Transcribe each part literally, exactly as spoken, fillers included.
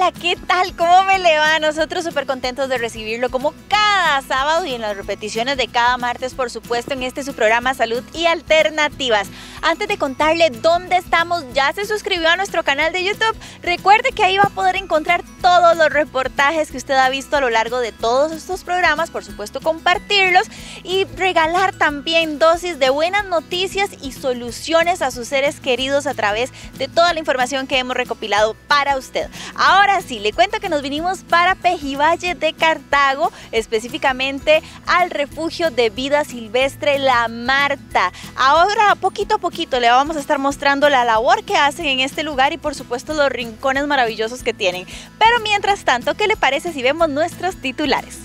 Hola, ¿qué tal? ¿Cómo me le va? Nosotros súper contentos de recibirlo como cada sábado y en las repeticiones de cada martes, por supuesto, en este su programa Salud y Alternativas. Antes de contarle dónde estamos, ya se suscribió a nuestro canal de YouTube. Recuerde que ahí va a poder encontrar todos los reportajes que usted ha visto a lo largo de todos estos programas, por supuesto compartirlos y regalar también dosis de buenas noticias y soluciones a sus seres queridos a través de toda la información que hemos recopilado para usted. Ahora sí, le cuento que nos vinimos para Pejivalle de Cartago, específicamente al refugio de vida silvestre La Marta. Ahora, poquito a poquito, le vamos a estar mostrando la labor que hacen en este lugar y por supuesto los rincones maravillosos que tienen. Pero mientras tanto, ¿qué le parece si vemos nuestros titulares?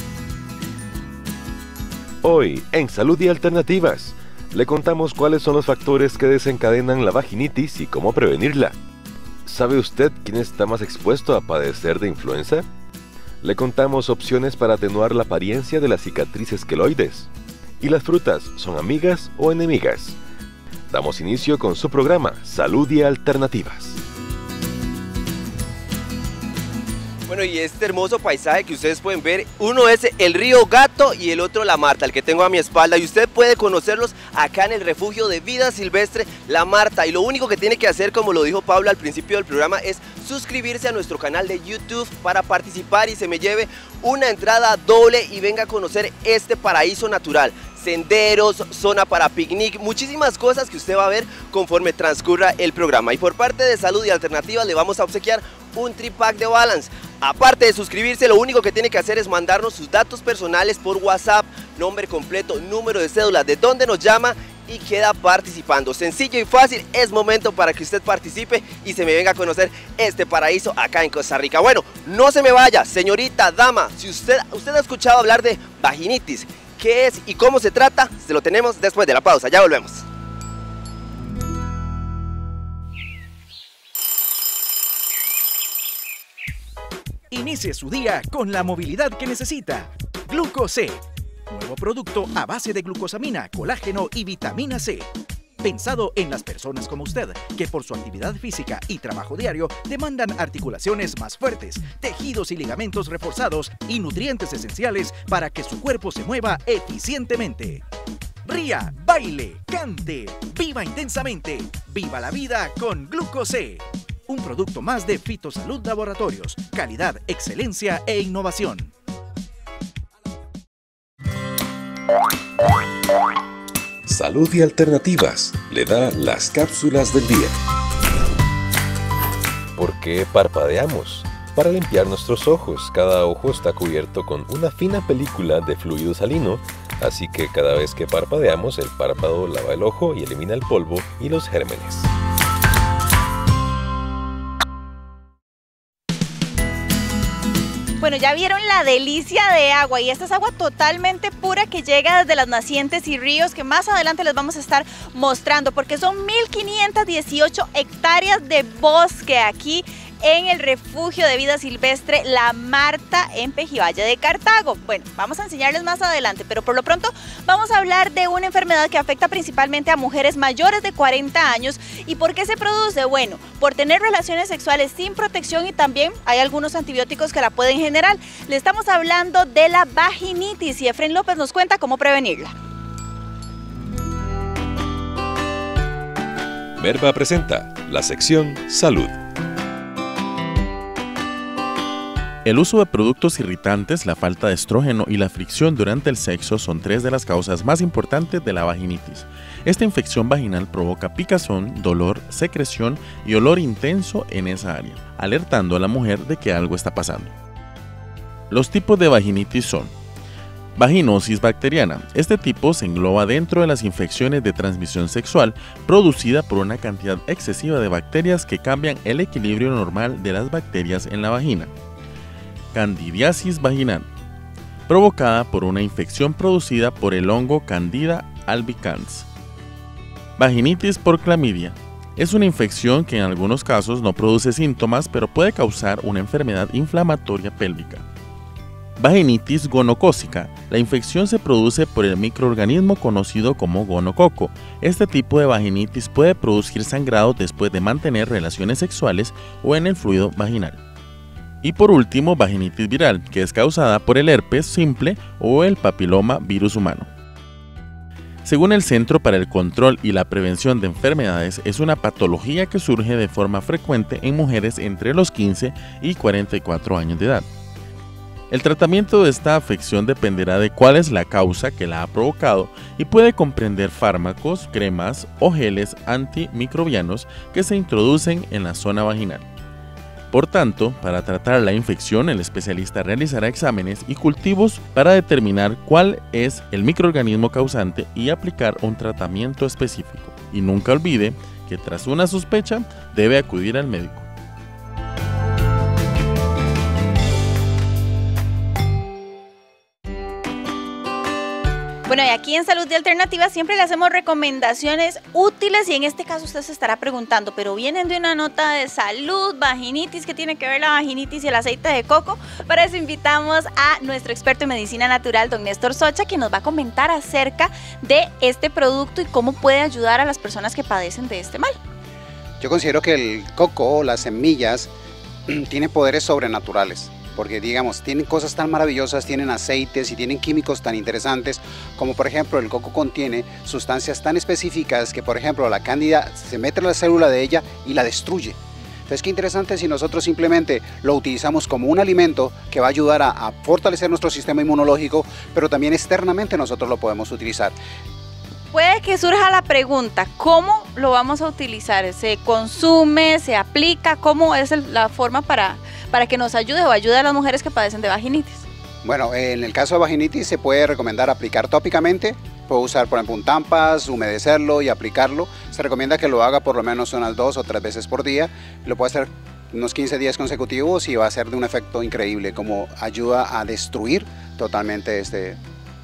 Hoy, en Salud y Alternativas, le contamos cuáles son los factores que desencadenan la vaginitis y cómo prevenirla. ¿Sabe usted quién está más expuesto a padecer de influenza? Le contamos opciones para atenuar la apariencia de las cicatrices queloides. ¿Y las frutas son amigas o enemigas? Damos inicio con su programa Salud y Alternativas. Bueno, y este hermoso paisaje que ustedes pueden ver, uno es el río Gato y el otro La Marta, el que tengo a mi espalda, y usted puede conocerlos acá en el refugio de vida silvestre La Marta. Y lo único que tiene que hacer, como lo dijo Pablo al principio del programa, es suscribirse a nuestro canal de YouTube para participar y se me lleve una entrada doble y venga a conocer este paraíso natural. Senderos, zona para picnic, muchísimas cosas que usted va a ver conforme transcurra el programa. Y por parte de Salud y Alternativas le vamos a obsequiar un tripack de Balance. Aparte de suscribirse, lo único que tiene que hacer es mandarnos sus datos personales por WhatsApp, nombre completo, número de cédula, de dónde nos llama y queda participando. Sencillo y fácil, es momento para que usted participe y se me venga a conocer este paraíso acá en Costa Rica. Bueno, no se me vaya, señorita, dama, si usted, usted ha escuchado hablar de vaginitis, ¿qué es y cómo se trata? Se lo tenemos después de la pausa, ya volvemos. Inicie su día con la movilidad que necesita. Gluco-C, nuevo producto a base de glucosamina, colágeno y vitamina C. Pensado en las personas como usted, que por su actividad física y trabajo diario demandan articulaciones más fuertes, tejidos y ligamentos reforzados y nutrientes esenciales para que su cuerpo se mueva eficientemente. Ría, baile, cante, viva intensamente, viva la vida con Gluco-C. Un producto más de Fitosalud Laboratorios, calidad, excelencia e innovación. Salud y Alternativas le da las cápsulas del día. ¿Por qué parpadeamos? Para limpiar nuestros ojos. Cada ojo está cubierto con una fina película de fluido salino, así que cada vez que parpadeamos, el párpado lava el ojo y elimina el polvo y los gérmenes. Bueno, ya vieron la delicia de agua y esta es agua totalmente pura que llega desde las nacientes y ríos que más adelante les vamos a estar mostrando porque son mil quinientas dieciocho hectáreas de bosque aquí en el refugio de vida silvestre La Marta en Pejivalle de Cartago. Bueno, vamos a enseñarles más adelante, pero por lo pronto vamos a hablar de una enfermedad que afecta principalmente a mujeres mayores de cuarenta años. ¿Y por qué se produce? Bueno, por tener relaciones sexuales sin protección y también hay algunos antibióticos que la pueden generar. Le estamos hablando de la vaginitis y Efren López nos cuenta cómo prevenirla. Merva presenta la sección Salud. El uso de productos irritantes, la falta de estrógeno y la fricción durante el sexo son tres de las causas más importantes de la vaginitis. Esta infección vaginal provoca picazón, dolor, secreción y olor intenso en esa área, alertando a la mujer de que algo está pasando. Los tipos de vaginitis son: vaginosis bacteriana. Este tipo se engloba dentro de las infecciones de transmisión sexual producida por una cantidad excesiva de bacterias que cambian el equilibrio normal de las bacterias en la vagina. Candidiasis vaginal, provocada por una infección producida por el hongo Candida albicans. Vaginitis por clamidia. Es una infección que en algunos casos no produce síntomas, pero puede causar una enfermedad inflamatoria pélvica. Vaginitis gonocócica. La infección se produce por el microorganismo conocido como gonococo. Este tipo de vaginitis puede producir sangrado después de mantener relaciones sexuales o en el fluido vaginal. Y por último, vaginitis viral, que es causada por el herpes simple o el papiloma virus humano. Según el Centro para el Control y la Prevención de Enfermedades, es una patología que surge de forma frecuente en mujeres entre los quince y cuarenta y cuatro años de edad. El tratamiento de esta afección dependerá de cuál es la causa que la ha provocado y puede comprender fármacos, cremas o geles antimicrobianos que se introducen en la zona vaginal. Por tanto, para tratar la infección, el especialista realizará exámenes y cultivos para determinar cuál es el microorganismo causante y aplicar un tratamiento específico. Y nunca olvide que tras una sospecha debe acudir al médico. Bueno, y aquí en Salud y Alternativas siempre le hacemos recomendaciones útiles y en este caso usted se estará preguntando, pero vienen de una nota de salud, vaginitis, ¿qué tiene que ver la vaginitis y el aceite de coco? Para eso invitamos a nuestro experto en medicina natural, don Néstor Socha, quien nos va a comentar acerca de este producto y cómo puede ayudar a las personas que padecen de este mal. Yo considero que el coco, las semillas, tienen poderes sobrenaturales. Porque digamos, tienen cosas tan maravillosas, tienen aceites y tienen químicos tan interesantes, como por ejemplo el coco contiene sustancias tan específicas que por ejemplo la cándida se mete en la célula de ella y la destruye. Entonces qué interesante si nosotros simplemente lo utilizamos como un alimento que va a ayudar a, a fortalecer nuestro sistema inmunológico, pero también externamente nosotros lo podemos utilizar. Puede que surja la pregunta, ¿cómo lo vamos a utilizar? ¿Se consume? ¿Se aplica? ¿Cómo es el, la forma para, para que nos ayude o ayude a las mujeres que padecen de vaginitis? Bueno, en el caso de vaginitis se puede recomendar aplicar tópicamente. Puedo usar por ejemplo un Tampax, humedecerlo y aplicarlo. Se recomienda que lo haga por lo menos unas dos o tres veces por día. Lo puede hacer unos quince días consecutivos y va a ser de un efecto increíble, como ayuda a destruir totalmente este.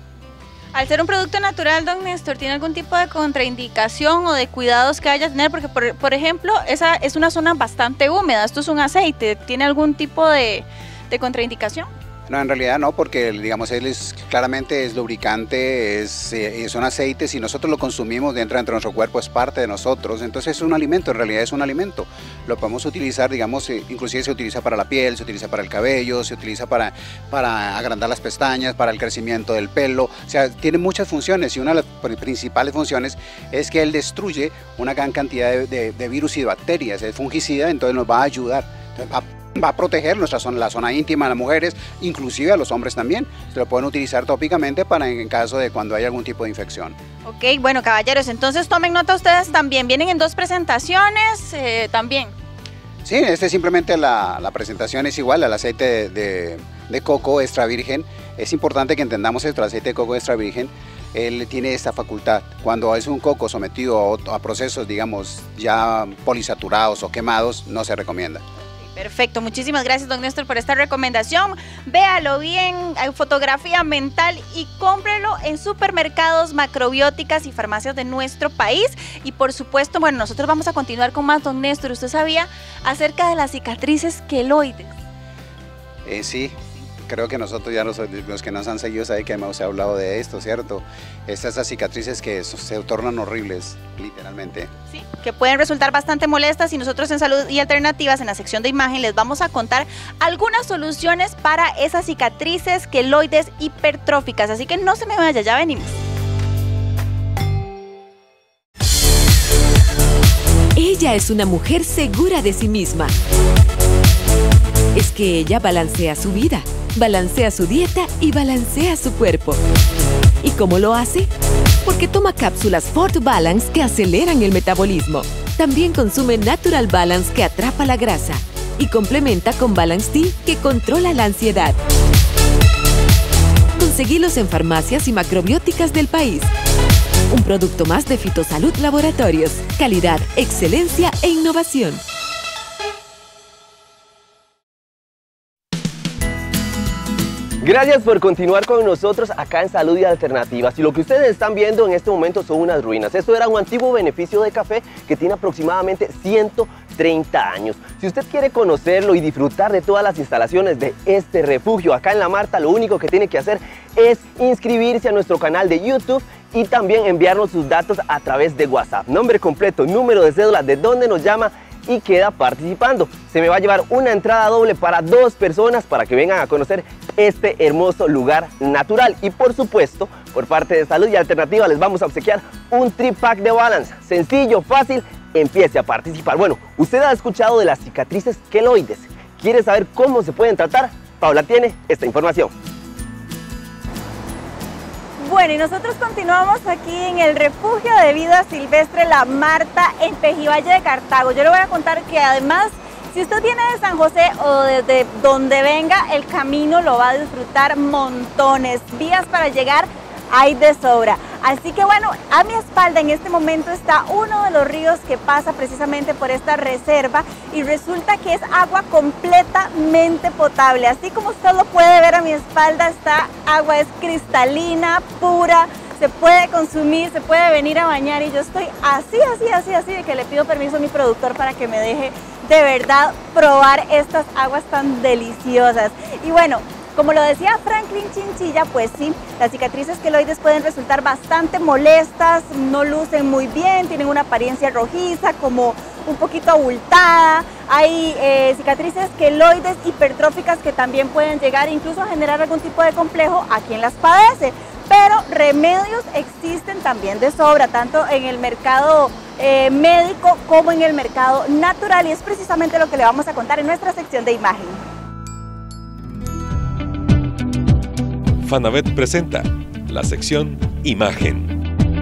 Al ser un producto natural, don Néstor, ¿tiene algún tipo de contraindicación o de cuidados que haya que tener? Porque, por, por ejemplo, esa es una zona bastante húmeda, esto es un aceite, ¿tiene algún tipo de, de contraindicación? No, en realidad no, porque digamos él es claramente es lubricante, es, es un aceite, si nosotros lo consumimos dentro, dentro de nuestro cuerpo es parte de nosotros, entonces es un alimento, en realidad es un alimento. Lo podemos utilizar, digamos, inclusive se utiliza para la piel, se utiliza para el cabello, se utiliza para, para agrandar las pestañas, para el crecimiento del pelo, o sea, tiene muchas funciones y una de las principales funciones es que él destruye una gran cantidad de, de, de virus y de bacterias, es fungicida, entonces nos va a ayudar, entonces va a va a proteger nuestra zona, la zona íntima de las mujeres, inclusive a los hombres también. Se lo pueden utilizar tópicamente para en caso de cuando haya algún tipo de infección. Ok, bueno caballeros, entonces tomen nota ustedes también, vienen en dos presentaciones eh, también. Sí, este simplemente la, la presentación es igual al aceite de, de, de coco extra virgen. Es importante que entendamos esto, el aceite de coco extra virgen, él tiene esta facultad. Cuando es un coco sometido a, a procesos, digamos, ya polisaturados o quemados, no se recomienda. Perfecto, muchísimas gracias don Néstor por esta recomendación. Véalo bien, hay fotografía mental y cómprelo en supermercados, macrobióticas y farmacias de nuestro país. Y por supuesto, bueno, nosotros vamos a continuar con más, don Néstor. ¿Usted sabía acerca de las cicatrices queloides? Eh, sí. Creo que nosotros ya los, los que nos han seguido saben que hemos hablado de esto, ¿cierto? Estas esas cicatrices que se tornan horribles, literalmente. Sí, que pueden resultar bastante molestas y nosotros en Salud y Alternativas, en la sección de imagen, les vamos a contar algunas soluciones para esas cicatrices queloides hipertróficas. Así que no se me vaya, ya venimos. Ella es una mujer segura de sí misma. Es que ella balancea su vida, balancea su dieta y balancea su cuerpo. ¿Y cómo lo hace? Porque toma cápsulas Fort Balance que aceleran el metabolismo. También consume Natural Balance que atrapa la grasa y complementa con Balance T que controla la ansiedad. Conseguilos en farmacias y macrobióticas del país. Un producto más de Fitosalud Laboratorios. Calidad, excelencia e innovación. Gracias por continuar con nosotros acá en Salud y Alternativas. Y lo que ustedes están viendo en este momento son unas ruinas. Esto era un antiguo beneficio de café que tiene aproximadamente ciento treinta años. Si usted quiere conocerlo y disfrutar de todas las instalaciones de este refugio acá en La Marta, lo único que tiene que hacer es inscribirse a nuestro canal de YouTube y también enviarnos sus datos a través de WhatsApp. Nombre completo, número de cédula, de dónde nos llama y queda participando. Se me va a llevar una entrada doble para dos personas para que vengan a conocer este hermoso lugar natural. Y por supuesto, por parte de Salud y Alternativa les vamos a obsequiar un trip pack de Balance. Sencillo, fácil, empiece a participar. Bueno, usted ha escuchado de las cicatrices queloides. ¿Quiere saber cómo se pueden tratar? Paula tiene esta información. Bueno, y nosotros continuamos aquí en el Refugio de Vida Silvestre La Marta en Pejivalle de Cartago. Yo le voy a contar que además, si usted viene de San José o desde donde venga, el camino lo va a disfrutar montones. Vías para llegar hay de sobra. Así que bueno, a mi espalda en este momento está uno de los ríos que pasa precisamente por esta reserva y resulta que es agua completamente potable. Así como usted lo puede ver a mi espalda, esta agua es cristalina, pura, se puede consumir, se puede venir a bañar y yo estoy así, así, así, así de que le pido permiso a mi productor para que me deje de verdad probar estas aguas tan deliciosas. Y bueno, como lo decía Franklin Chinchilla, pues sí, las cicatrices queloides pueden resultar bastante molestas, no lucen muy bien, tienen una apariencia rojiza, como un poquito abultada. Hay eh, cicatrices queloides hipertróficas que también pueden llegar incluso a generar algún tipo de complejo a quien las padece. Pero remedios existen también de sobra, tanto en el mercado eh, médico como en el mercado natural, y es precisamente lo que le vamos a contar en nuestra sección de imagen. Fanavet presenta la sección Imagen.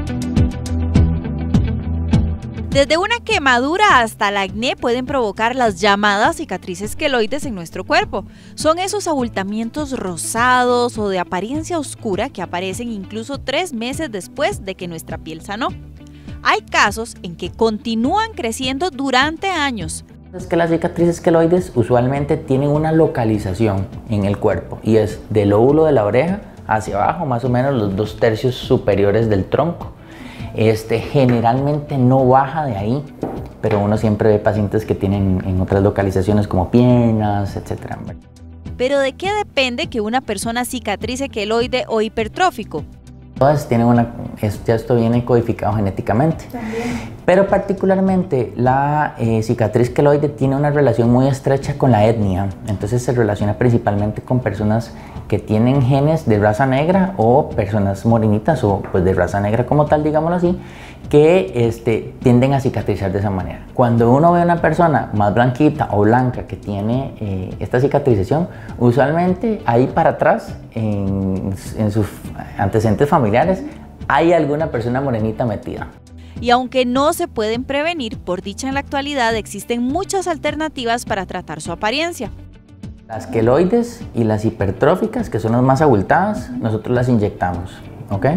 Desde una quemadura hasta el acné pueden provocar las llamadas cicatrices queloides en nuestro cuerpo. Son esos abultamientos rosados o de apariencia oscura que aparecen incluso tres meses después de que nuestra piel sanó. Hay casos en que continúan creciendo durante años. Es que las cicatrices queloides usualmente tienen una localización en el cuerpo y es del lóbulo de la oreja hacia abajo, más o menos los dos tercios superiores del tronco. Este, generalmente no baja de ahí, pero uno siempre ve pacientes que tienen en otras localizaciones como piernas, etcétera. ¿Pero de qué depende que una persona cicatrice queloide o hipertrófico? Todas tienen una, ya esto viene codificado genéticamente. También. Pero particularmente la eh, cicatriz queloide tiene una relación muy estrecha con la etnia. Entonces se relaciona principalmente con personas que tienen genes de raza negra o personas morenitas o pues de raza negra como tal, digámoslo así, que este, tienden a cicatrizar de esa manera. Cuando uno ve a una persona más blanquita o blanca que tiene eh, esta cicatrización, usualmente ahí para atrás, en, en sus antecedentes familiares, hay alguna persona morenita metida. Y aunque no se pueden prevenir, por dicha en la actualidad existen muchas alternativas para tratar su apariencia. Las queloides y las hipertróficas, que son las más abultadas, nosotros las inyectamos, ¿ok?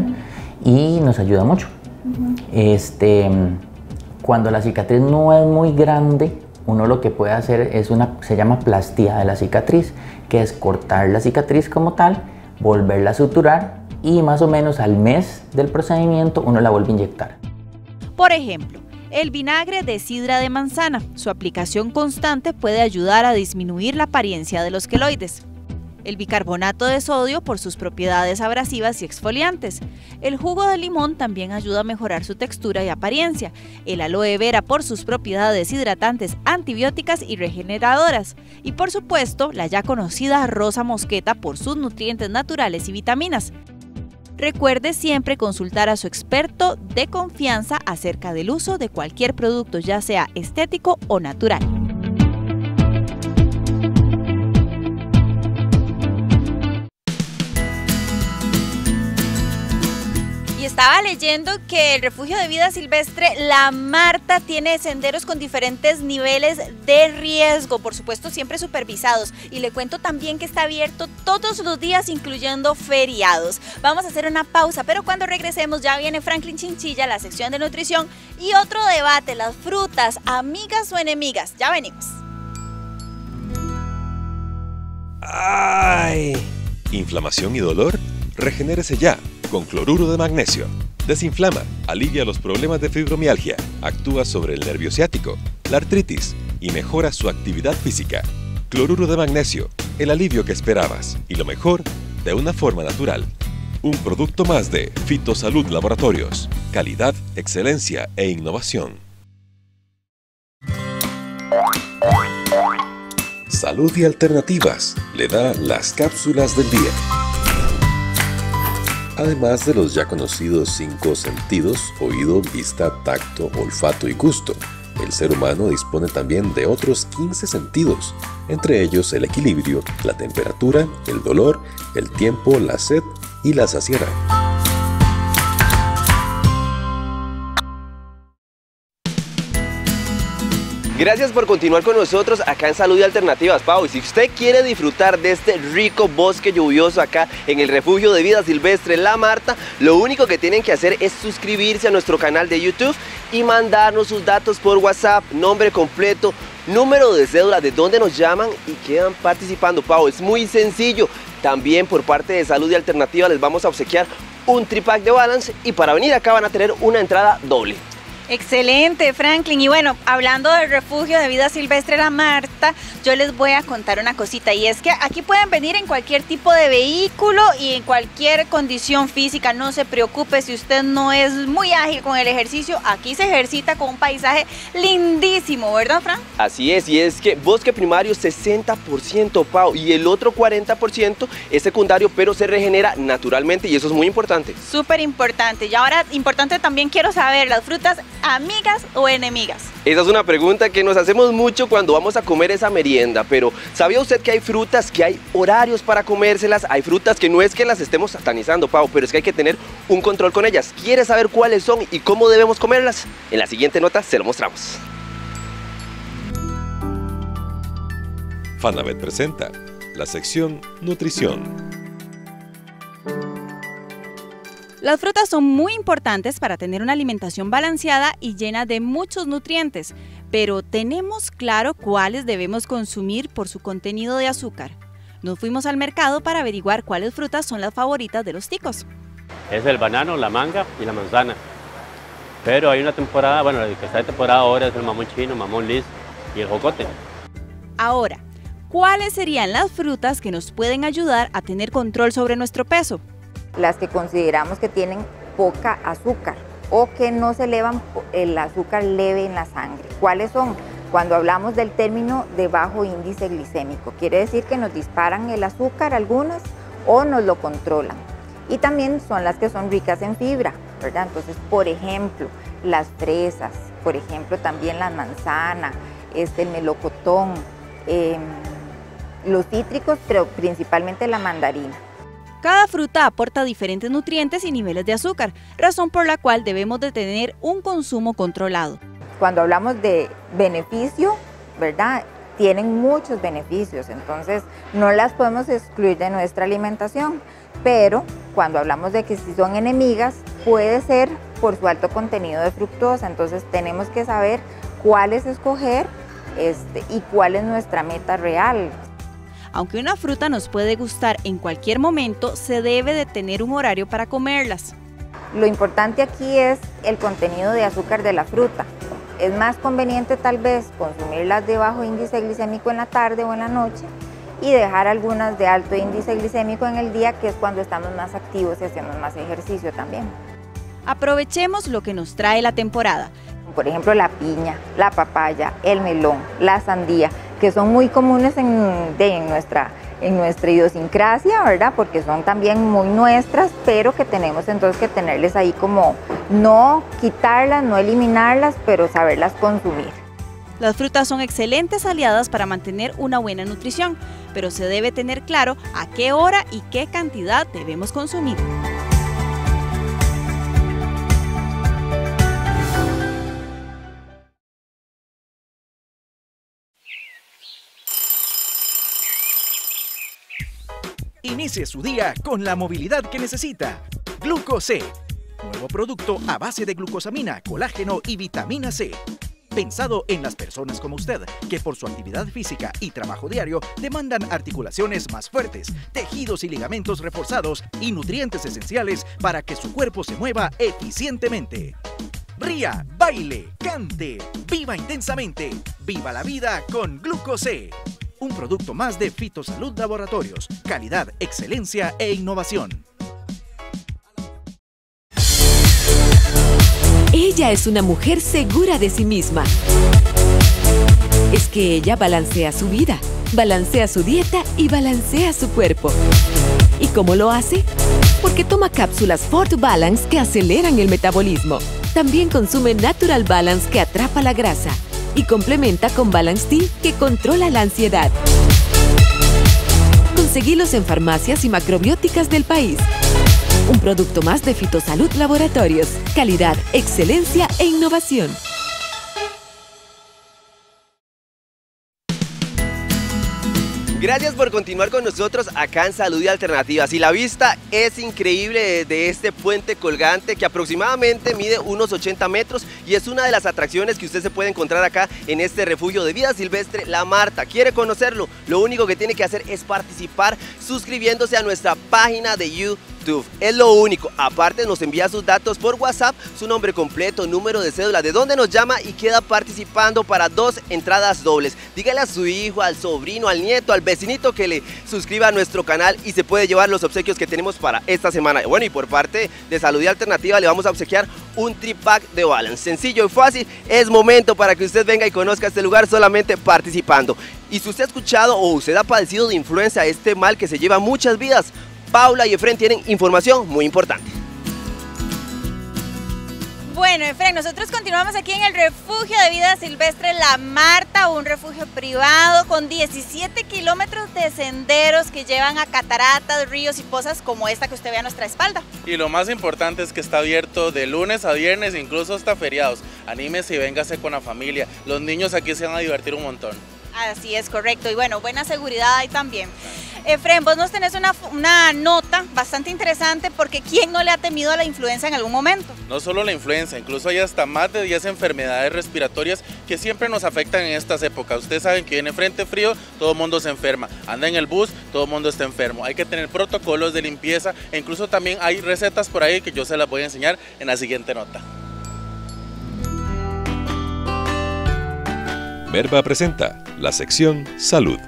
Y nos ayuda mucho. Uh-huh. Este, cuando la cicatriz no es muy grande, uno lo que puede hacer es una, se llama plastía de la cicatriz, que es cortar la cicatriz como tal, volverla a suturar y más o menos al mes del procedimiento uno la vuelve a inyectar. Por ejemplo, el vinagre de sidra de manzana. Su aplicación constante puede ayudar a disminuir la apariencia de los queloides. El bicarbonato de sodio por sus propiedades abrasivas y exfoliantes. El jugo de limón también ayuda a mejorar su textura y apariencia. El aloe vera por sus propiedades hidratantes, antibióticas y regeneradoras. Y por supuesto, la ya conocida rosa mosqueta por sus nutrientes naturales y vitaminas. Recuerde siempre consultar a su experto de confianza acerca del uso de cualquier producto, ya sea estético o natural. Y estaba leyendo que el Refugio de Vida Silvestre La Marta tiene senderos con diferentes niveles de riesgo, por supuesto siempre supervisados. Y le cuento también que está abierto todos los días, incluyendo feriados. Vamos a hacer una pausa, pero cuando regresemos ya viene Franklin Chinchilla, la sección de nutrición y otro debate, las frutas, amigas o enemigas. Ya venimos. ¡Ay! ¿Inflamación y dolor? Regenérese ya con cloruro de magnesio. Desinflama, alivia los problemas de fibromialgia, actúa sobre el nervio ciático, la artritis y mejora su actividad física. Cloruro de magnesio, el alivio que esperabas y lo mejor de una forma natural. Un producto más de Fitosalud Laboratorios. Calidad, excelencia e innovación. Salud y Alternativas le da las cápsulas del día. Además de los ya conocidos cinco sentidos, oído, vista, tacto, olfato y gusto, el ser humano dispone también de otros quince sentidos, entre ellos el equilibrio, la temperatura, el dolor, el tiempo, la sed y la saciedad. Gracias por continuar con nosotros acá en Salud y Alternativas, Pau. Y si usted quiere disfrutar de este rico bosque lluvioso acá en el refugio de vida silvestre La Marta, lo único que tienen que hacer es suscribirse a nuestro canal de YouTube y mandarnos sus datos por WhatsApp, nombre completo, número de cédula, de dónde nos llaman y quedan participando, Pau. Es muy sencillo. También por parte de Salud y Alternativas les vamos a obsequiar un tripack de Balance y para venir acá van a tener una entrada doble. Excelente, Franklin. Y bueno, hablando del refugio de vida silvestre La Marta, yo les voy a contar una cosita, y es que aquí pueden venir en cualquier tipo de vehículo y en cualquier condición física. No se preocupe si usted no es muy ágil con el ejercicio, aquí se ejercita con un paisaje lindísimo, ¿verdad, Fran? Así es, y es que bosque primario sesenta por ciento, Pau, y el otro cuarenta por ciento es secundario, pero se regenera naturalmente y eso es muy importante. Súper importante. Y ahora, importante también quiero saber, ¿las frutas amigas o enemigas? Esa es una pregunta que nos hacemos mucho cuando vamos a comer esa merienda, pero ¿sabía usted que hay frutas que hay horarios para comérselas? Hay frutas que no es que las estemos satanizando, Pau, pero es que hay que tener un control con ellas. ¿Quiere saber cuáles son y cómo debemos comerlas? En la siguiente nota se lo mostramos. Fanavet presenta la sección Nutrición. Las frutas son muy importantes para tener una alimentación balanceada y llena de muchos nutrientes, pero ¿tenemos claro cuáles debemos consumir por su contenido de azúcar? Nos fuimos al mercado para averiguar cuáles frutas son las favoritas de los ticos. Es el banano, la manga y la manzana. Pero hay una temporada, bueno, el que está de temporada ahora es el mamón chino, mamón lis y el jocote. Ahora, ¿cuáles serían las frutas que nos pueden ayudar a tener control sobre nuestro peso? Las que consideramos que tienen poca azúcar o que no se elevan el azúcar leve en la sangre. ¿Cuáles son? Cuando hablamos del término de bajo índice glicémico, quiere decir que nos disparan el azúcar algunas o nos lo controlan. Y también son las que son ricas en fibra, ¿verdad? Entonces, por ejemplo, las fresas, por ejemplo, también la manzana, este, el melocotón, eh, los cítricos, pero principalmente la mandarina. Cada fruta aporta diferentes nutrientes y niveles de azúcar, razón por la cual debemos de tener un consumo controlado. Cuando hablamos de beneficio, ¿verdad? Tienen muchos beneficios, entonces no las podemos excluir de nuestra alimentación, pero cuando hablamos de que si son enemigas, puede ser por su alto contenido de fructosa, entonces tenemos que saber cuáles escoger este, y cuál es nuestra meta real. Aunque una fruta nos puede gustar en cualquier momento, se debe de tener un horario para comerlas. Lo importante aquí es el contenido de azúcar de la fruta. Es más conveniente tal vez consumirlas de bajo índice glicémico en la tarde o en la noche y dejar algunas de alto índice glicémico en el día, que es cuando estamos más activos y hacemos más ejercicio también. Aprovechemos lo que nos trae la temporada. Por ejemplo, la piña, la papaya, el melón, la sandía, que son muy comunes en, de, en, nuestra, en nuestra idiosincrasia, ¿verdad? Porque son también muy nuestras, pero que tenemos entonces que tenerles ahí como no quitarlas, no eliminarlas, pero saberlas consumir. Las frutas son excelentes aliadas para mantener una buena nutrición, pero se debe tener claro a qué hora y qué cantidad debemos consumir. Inicie su día con la movilidad que necesita. Gluco C, nuevo producto a base de glucosamina, colágeno y vitamina C. Pensado en las personas como usted, que por su actividad física y trabajo diario demandan articulaciones más fuertes, tejidos y ligamentos reforzados y nutrientes esenciales para que su cuerpo se mueva eficientemente. Ría, baile, cante, viva intensamente. Viva la vida con Gluco C. Un producto más de Fitosalud Laboratorios. Calidad, excelencia e innovación. Ella es una mujer segura de sí misma. Es que ella balancea su vida, balancea su dieta y balancea su cuerpo. ¿Y cómo lo hace? Porque toma cápsulas Forte Balance que aceleran el metabolismo. También consume Natural Balance que atrapa la grasa. Y complementa con Balance T que controla la ansiedad. Conseguilos en farmacias y macrobióticas del país. Un producto más de Fitosalud Laboratorios. Calidad, excelencia e innovación. Gracias por continuar con nosotros acá en Salud y Alternativas. Y la vista es increíble de, de este puente colgante que aproximadamente mide unos ochenta metros y es una de las atracciones que usted se puede encontrar acá en este refugio de vida silvestre La Marta. ¿Quiere conocerlo? Lo único que tiene que hacer es participar suscribiéndose a nuestra página de YouTube. Es lo único. Aparte nos envía sus datos por WhatsApp, su nombre completo, número de cédula, de dónde nos llama y queda participando para dos entradas dobles. Dígale a su hijo, al sobrino, al nieto, al vecinito que le suscriba a nuestro canal y se puede llevar los obsequios que tenemos para esta semana. Bueno, y por parte de Salud y Alternativa le vamos a obsequiar un tripack de Balance. Sencillo y fácil, es momento para que usted venga y conozca este lugar solamente participando. Y si usted ha escuchado o usted ha padecido de influenza, este mal que se lleva muchas vidas, Paula y Efren tienen información muy importante. Bueno, Efren, nosotros continuamos aquí en el Refugio de Vida Silvestre La Marta, un refugio privado con diecisiete kilómetros de senderos que llevan a cataratas, ríos y pozas como esta que usted ve a nuestra espalda. Y lo más importante es que está abierto de lunes a viernes, incluso hasta feriados. Anímese y véngase con la familia. Los niños aquí se van a divertir un montón. Así es, correcto. Y bueno, buena seguridad ahí también. Efren, vos nos tenés una, una nota bastante interesante porque ¿quién no le ha temido a la influenza en algún momento? No solo la influenza, incluso hay hasta más de diez enfermedades respiratorias que siempre nos afectan en estas épocas. Ustedes saben que viene frente frío, todo el mundo se enferma. Anda en el bus, todo el mundo está enfermo. Hay que tener protocolos de limpieza e incluso también hay recetas por ahí que yo se las voy a enseñar en la siguiente nota. Verba presenta la sección Salud.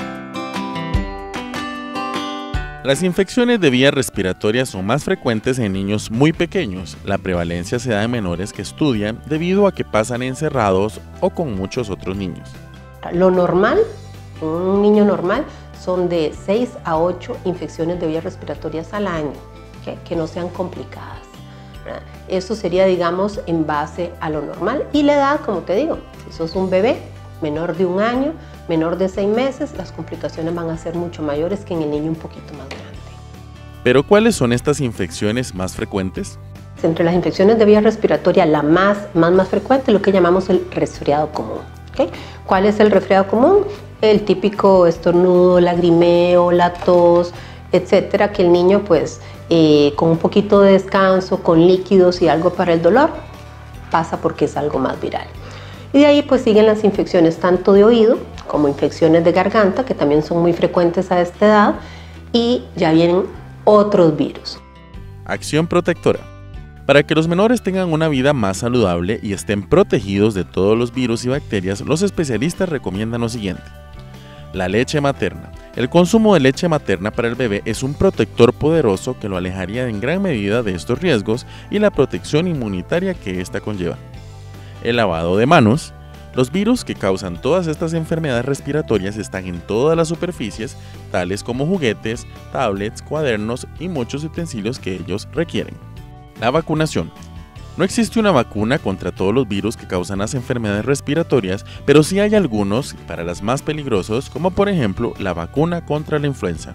Las infecciones de vías respiratorias son más frecuentes en niños muy pequeños. La prevalencia se da en menores que estudian debido a que pasan encerrados o con muchos otros niños. Lo normal, un niño normal, son de seis a ocho infecciones de vías respiratorias al año, ¿okay? Que no sean complicadas. ¿verdad? Eso sería, digamos, en base a lo normal. Y la edad, como te digo, si sos un bebé menor de un año, menor de seis meses, las complicaciones van a ser mucho mayores que en el niño un poquito más grande. ¿Pero cuáles son estas infecciones más frecuentes? Entre las infecciones de vía respiratoria, la más, más, más frecuente es lo que llamamos el resfriado común. ¿Okay? ¿Cuál es el resfriado común? El típico estornudo, lagrimeo, la tos, etcétera, que el niño pues eh, con un poquito de descanso, con líquidos y algo para el dolor, pasa porque es algo más viral. Y de ahí pues siguen las infecciones tanto de oído como infecciones de garganta, que también son muy frecuentes a esta edad, y ya vienen otros virus. Acción protectora. Para que los menores tengan una vida más saludable y estén protegidos de todos los virus y bacterias, los especialistas recomiendan lo siguiente. La leche materna. El consumo de leche materna para el bebé es un protector poderoso que lo alejaría en gran medida de estos riesgos y la protección inmunitaria que ésta conlleva. El lavado de manos. Los virus que causan todas estas enfermedades respiratorias están en todas las superficies, tales como juguetes, tablets, cuadernos y muchos utensilios que ellos requieren. La vacunación. No existe una vacuna contra todos los virus que causan las enfermedades respiratorias, pero sí hay algunos para las más peligrosos, como por ejemplo la vacuna contra la influenza.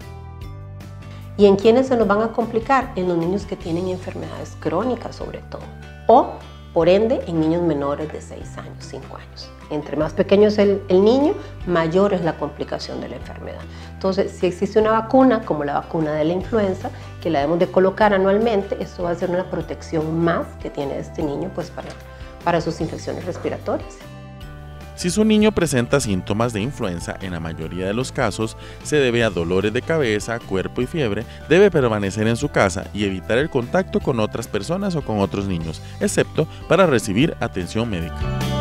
¿Y en quiénes se nos van a complicar? En los niños que tienen enfermedades crónicas sobre todo, o por ende en niños menores de seis años, cinco años. Entre más pequeño es el, el niño, mayor es la complicación de la enfermedad. Entonces, si existe una vacuna, como la vacuna de la influenza, que la debemos de colocar anualmente, esto va a ser una protección más que tiene este niño pues, para, para sus infecciones respiratorias. Si su niño presenta síntomas de influenza, en la mayoría de los casos se debe a dolores de cabeza, cuerpo y fiebre, debe permanecer en su casa y evitar el contacto con otras personas o con otros niños, excepto para recibir atención médica.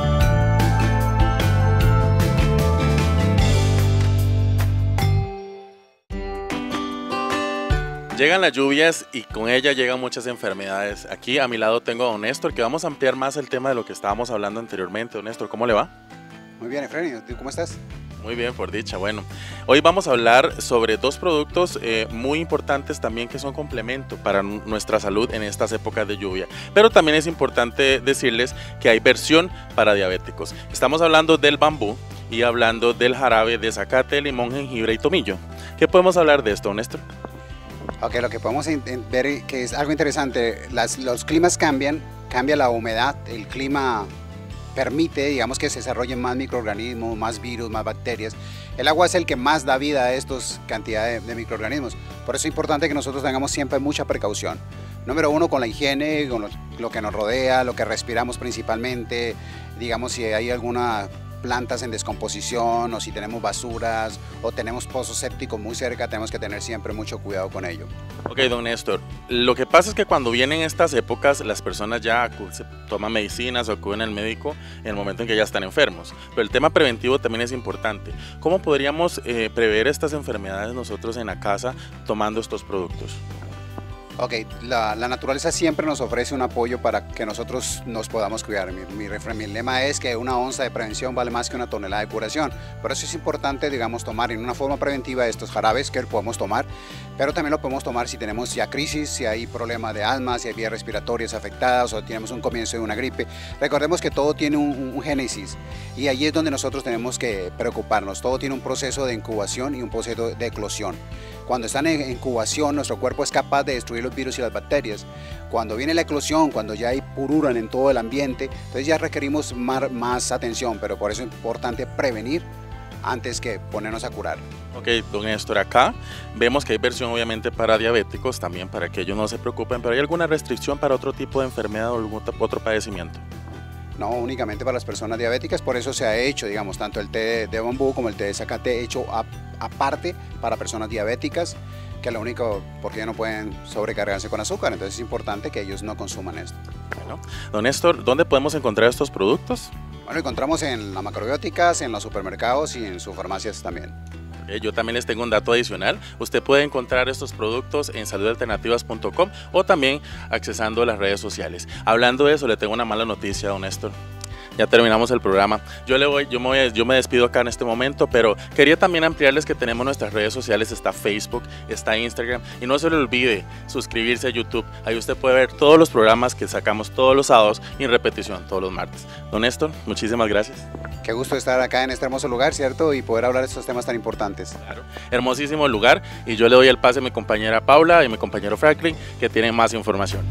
Llegan las lluvias y con ellas llegan muchas enfermedades. Aquí a mi lado tengo a don Néstor, que vamos a ampliar más el tema de lo que estábamos hablando anteriormente. Don Néstor, ¿cómo le va? Muy bien, Efraín, ¿tú cómo estás? Muy bien, por dicha. Bueno, hoy vamos a hablar sobre dos productos eh, muy importantes también que son complemento para nuestra salud en estas épocas de lluvia. Pero también es importante decirles que hay versión para diabéticos. Estamos hablando del bambú y hablando del jarabe de zacate, limón, jengibre y tomillo. ¿Qué podemos hablar de esto, Néstor? Ok, lo que podemos ver que es algo interesante, las, los climas cambian, cambia la humedad, el clima permite, digamos, que se desarrollen más microorganismos, más virus, más bacterias. El agua es el que más da vida a estos cantidades de, de microorganismos. Por eso es importante que nosotros tengamos siempre mucha precaución. Número uno, con la higiene, con lo, lo que nos rodea, lo que respiramos principalmente, digamos, si hay alguna plantas en descomposición o si tenemos basuras o tenemos pozos sépticos muy cerca, tenemos que tener siempre mucho cuidado con ello. Ok, don Néstor, lo que pasa es que cuando vienen estas épocas las personas ya se toman medicinas o acuden al médico en el momento en que ya están enfermos, pero el tema preventivo también es importante. ¿Cómo podríamos eh, prever estas enfermedades nosotros en la casa tomando estos productos? Ok, la, la naturaleza siempre nos ofrece un apoyo para que nosotros nos podamos cuidar. Mi, mi, mi lema es que una onza de prevención vale más que una tonelada de curación. Por eso es importante, digamos, tomar en una forma preventiva estos jarabes que podemos tomar, pero también lo podemos tomar si tenemos ya crisis, si hay problema de asma, si hay vías respiratorias afectadas o tenemos un comienzo de una gripe. Recordemos que todo tiene un, un, un génesis y allí es donde nosotros tenemos que preocuparnos. Todo tiene un proceso de incubación y un proceso de eclosión. Cuando están en incubación, nuestro cuerpo es capaz de destruir los virus y las bacterias. Cuando viene la eclosión, cuando ya hay pururan en todo el ambiente, entonces ya requerimos más, más atención, pero por eso es importante prevenir antes que ponernos a curar. Ok, don Néstor, acá vemos que hay versión obviamente para diabéticos, también para que ellos no se preocupen, pero ¿hay alguna restricción para otro tipo de enfermedad o algún otro padecimiento? No, únicamente para las personas diabéticas, por eso se ha hecho, digamos, tanto el té de, de bambú como el té de zacate hecho a, aparte para personas diabéticas, que lo único, porque ya no pueden sobrecargarse con azúcar, entonces es importante que ellos no consuman esto. Bueno, don Néstor, ¿dónde podemos encontrar estos productos? Bueno, encontramos en las macrobióticas, en los supermercados y en sus farmacias también. Yo también les tengo un dato adicional. Usted puede encontrar estos productos en salud alternativas punto com o también accesando a las redes sociales. Hablando de eso, le tengo una mala noticia, don Néstor. Ya terminamos el programa. Yo, le voy, yo, me voy, yo me despido acá en este momento, pero quería también ampliarles que tenemos nuestras redes sociales. Está Facebook, está Instagram. Y no se le olvide suscribirse a YouTube. Ahí usted puede ver todos los programas que sacamos todos los sábados y en repetición todos los martes. Don Néstor, muchísimas gracias. Qué gusto estar acá en este hermoso lugar, ¿cierto? Y poder hablar de estos temas tan importantes. Claro, hermosísimo lugar. Y yo le doy el pase a mi compañera Paula y mi compañero Franklin, que tienen más información.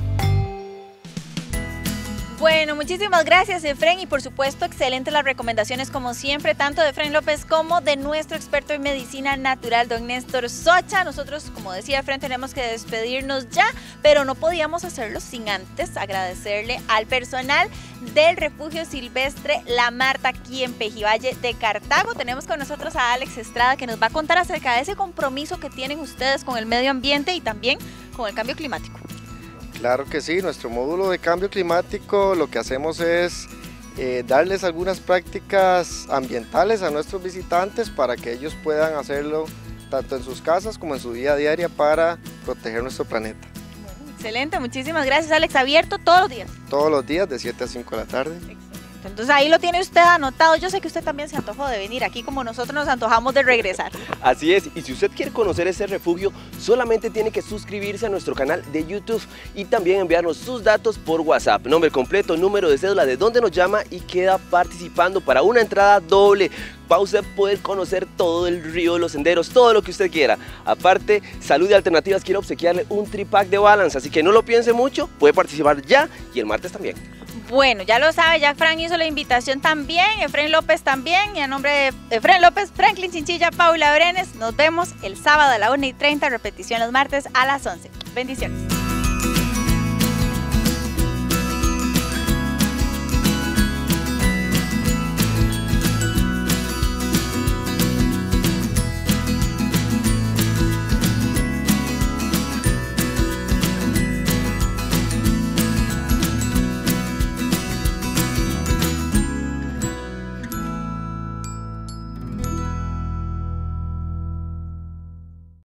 Bueno, muchísimas gracias, Efren, y por supuesto, excelentes las recomendaciones como siempre, tanto de Efren López como de nuestro experto en medicina natural, don Néstor Socha. Nosotros, como decía Efren, tenemos que despedirnos ya, pero no podíamos hacerlo sin antes agradecerle al personal del Refugio Silvestre La Marta aquí en Pejivalle de Cartago. Tenemos con nosotros a Alex Estrada, que nos va a contar acerca de ese compromiso que tienen ustedes con el medio ambiente y también con el cambio climático. Claro que sí, nuestro módulo de cambio climático lo que hacemos es eh, darles algunas prácticas ambientales a nuestros visitantes para que ellos puedan hacerlo tanto en sus casas como en su vida diaria para proteger nuestro planeta. Bueno, excelente, muchísimas gracias, Alex. ¿Abierto todos los días? Todos los días de siete a cinco de la tarde. Excelente. Entonces ahí lo tiene usted anotado. Yo sé que usted también se antojó de venir aquí como nosotros nos antojamos de regresar. Así es, y si usted quiere conocer ese refugio, solamente tiene que suscribirse a nuestro canal de YouTube y también enviarnos sus datos por WhatsApp. Nombre completo, número de cédula, de dónde nos llama y queda participando para una entrada doble. Va a usted poder conocer todo el río, los senderos, todo lo que usted quiera. Aparte, Salud y Alternativas quiere obsequiarle un tripack de Balance, así que no lo piense mucho, puede participar ya y el martes también. Bueno, ya lo sabe, ya Fran hizo la invitación también, Efren López también, y a nombre de Efren López, Franklin Chinchilla, Paula Brenes, nos vemos el sábado a la una y treinta, repetición los martes a las once. Bendiciones.